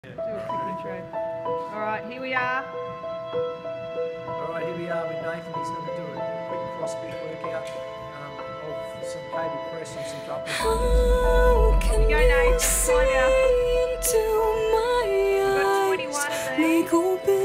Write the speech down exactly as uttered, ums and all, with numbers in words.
Do a quick intro. Alright, here we are. Alright, here we are with Nathan. He's going to do a quick CrossFit workout um, of some cable press and some jumping. How can you go, Nate? Find out. You've got twenty-one of these.